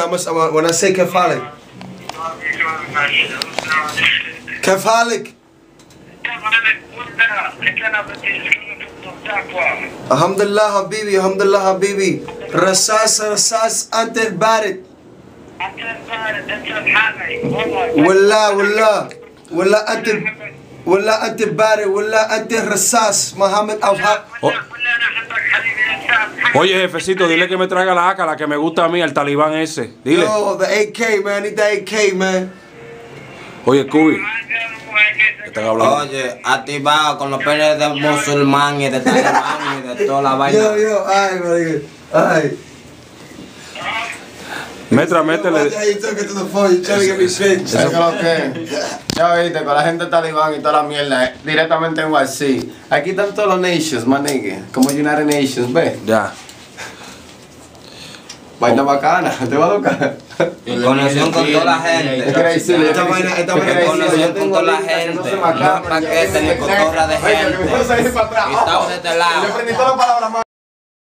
وانا say كيف حالك؟ كيف حالك؟ الحمد لله حبيبي الحمد لله حبيبي. رصاص انت البارد. ولا انت بارد ولا انت رصاص محمد أوهاب. Oye, jefecito, dile que me traiga la AK, la que me gusta a mí, el talibán ese. Dile. Yo, the AK, man. I need the AK, man. Oye, Scooby. Oye, activado con los penes de musulmán y de talibán y de toda la vaina. Yo, ay, marico. Ay. Metra, métele. Eso es lo que ya viste, con la gente talibán y toda la mierda, directamente en YC. Aquí están todos los nations, man, nigga. Como United Nations, ve. Ya. Vaina bacana, te va a tocar. Conexión con toda la gente. Esta vaina Conexión con toda la gente. No paquete ni cotorra de gente. Y estamos de este lado.